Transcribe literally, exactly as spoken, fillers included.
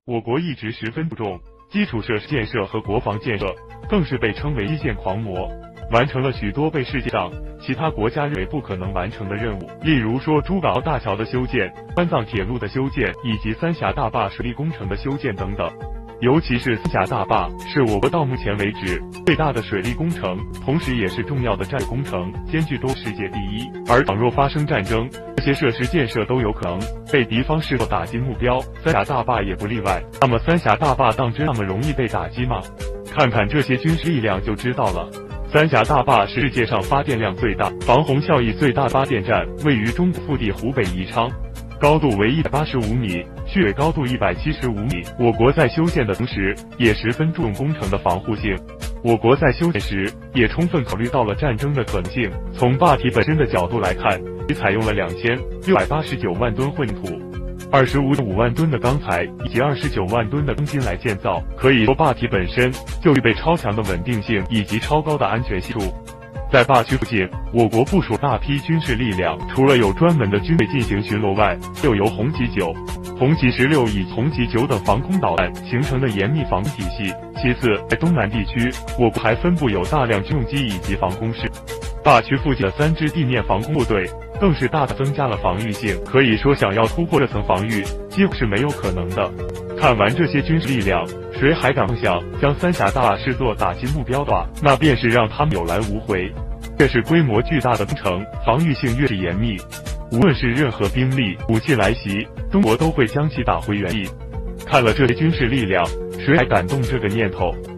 我国一直十分注重基础设施建设和国防建设，更是被称为基建狂魔，完成了许多被世界上其他国家认为不可能完成的任务，例如说珠港澳大桥的修建、川藏铁路的修建，以及三峡大坝水利工程的修建等等。尤其是三峡大坝是我国到目前为止最大的水利工程，同时也是重要的战略工程，兼具多世界第一。而倘若发生战争，这些设施建设都有可能被敌方视作打击目标，三峡大坝也不例外。那么三峡大坝当真那么容易被打击吗？看看这些军事力量就知道了。三峡大坝是世界上发电量最大、防洪效益最大的发电站，位于中国腹地湖北宜昌，高度为一百八十五米，续尾高度一百七十五米。我国在修建的同时，也十分注重工程的防护性。我国在修建时，也充分考虑到了战争的可能性。从坝体本身的角度来看，已采用了两千六百八十九万吨混土、二十五点五万吨的钢材以及二十九万吨的钢筋来建造，可以说坝体本身就具备超强的稳定性以及超高的安全系数。在坝区附近，我国部署大批军事力量，除了有专门的军队进行巡逻外，又有红旗九、红旗十六以及红旗九等防空导弹形成的严密防空体系。其次，在东南地区，我国还分布有大量军用机以及防空室。坝区附近的三支地面防空部队更是大大增加了防御性，可以说想要突破这层防御几乎是没有可能的。看完这些军事力量，谁还敢妄想将三峡大坝视作打击目标的话，那便是让他们有来无回。这是规模巨大的工程，防御性越是严密，无论是任何兵力、武器来袭，中国都会将其打回原地。看了这些军事力量，谁还敢动这个念头？